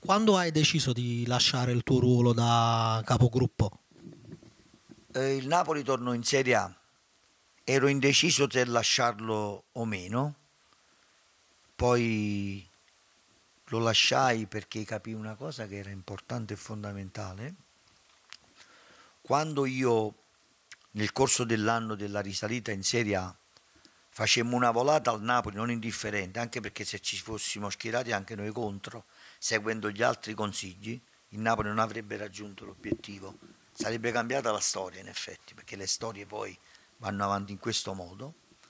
Quando hai deciso di lasciare il tuo ruolo da capogruppo? Il Napoli tornò in Serie A, ero indeciso se lasciarlo o meno, poi lo lasciai perché capii una cosa che era importante e fondamentale. Quando io nel corso dell'anno della risalita in Serie A facemmo una volata al Napoli non indifferente, anche perché se ci fossimo schierati anche noi contro, seguendo gli altri consigli, il Napoli non avrebbe raggiunto l'obiettivo. Sarebbe cambiata la storia in effetti, perché le storie poi vanno avanti in questo modo.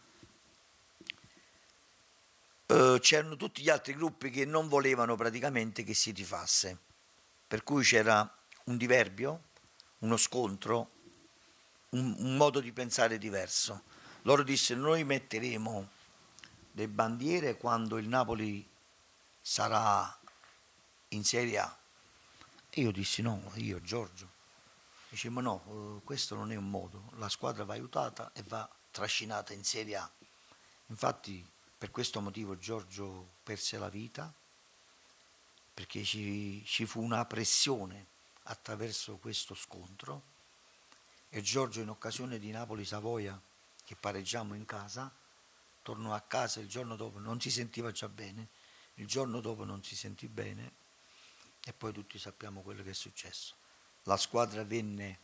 C'erano tutti gli altri gruppi che non volevano praticamente che si tifasse, per cui c'era un diverbio, uno scontro, un modo di pensare diverso. Loro dissero noi metteremo le bandiere quando il Napoli sarà in Serie A. E io dissi no, io Giorgio. Dicemmo no, questo non è un modo, la squadra va aiutata e va trascinata in Serie A. Infatti per questo motivo Giorgio perse la vita, perché ci fu una pressione attraverso questo scontro e Giorgio in occasione di Napoli-Savoia, che pareggiammo in casa, tornò a casa il giorno dopo, non si sentiva già bene, il giorno dopo non si sentì bene e poi tutti sappiamo quello che è successo. La squadra venne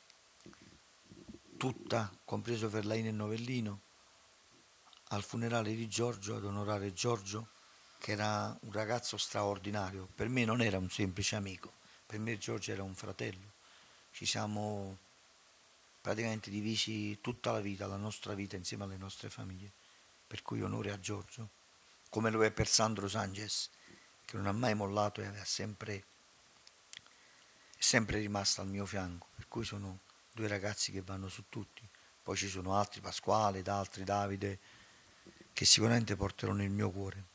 tutta, compreso Ferlaini e Novellino, al funerale di Giorgio ad onorare Giorgio, che era un ragazzo straordinario. Per me non era un semplice amico, per me Giorgio era un fratello. Ci siamo praticamente divisi tutta la vita, la nostra vita insieme alle nostre famiglie. Per cui onore a Giorgio, come lo è per Sandro Sanchez, che non ha mai mollato e è sempre rimasto al mio fianco. Per cui sono due ragazzi che vanno su tutti. Poi ci sono altri, Pasquale ed altri, Davide, che sicuramente porterò nel mio cuore.